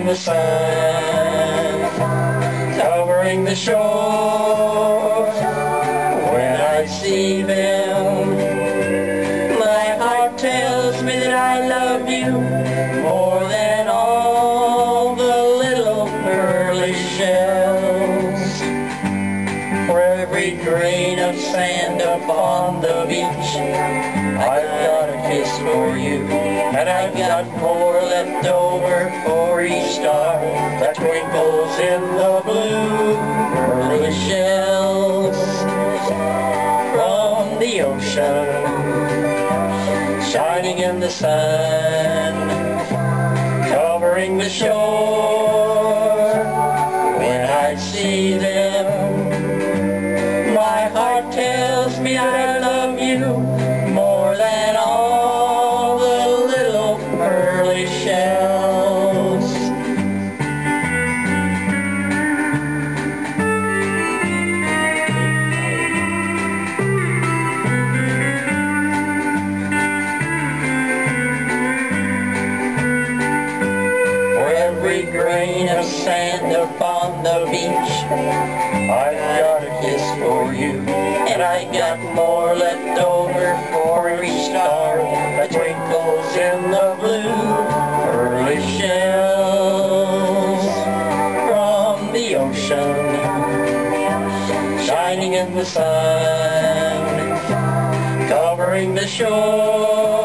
the sun, covering the shore. When I see them, my heart tells me that I love you more than all the little pearly shells. For every grain of sand upon the beach, I've got a kiss for you, and I've got more left over for each star that twinkles in the blue. Pearly shells from the ocean, shining in the sun, covering the shore. When I see them, my heart tells me I love you more than all the little pearly shells. For every grain of sand upon the beach, I've got a kiss for you, and I got more left over for every star that twinkles in the blue. Pearly shells from the ocean, shining in the sun, covering the shore.